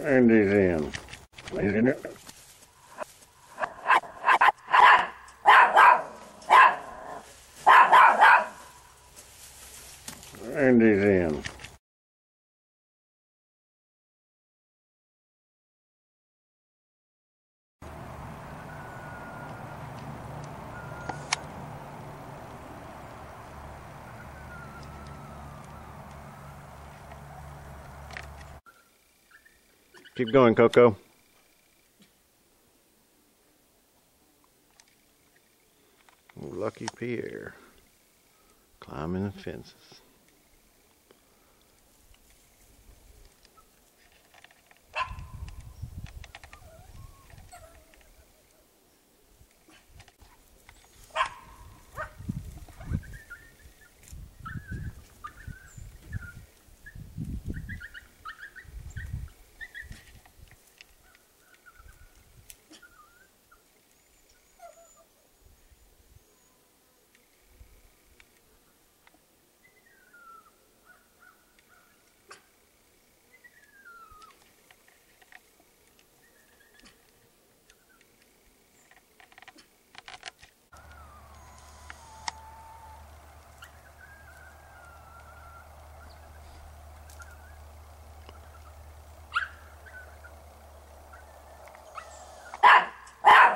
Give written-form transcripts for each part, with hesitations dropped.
And he's in. He's in it. And he's in. Keep going, Coco. Lucky Pierre. Climbing the fences.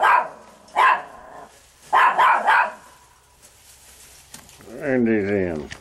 And he's in.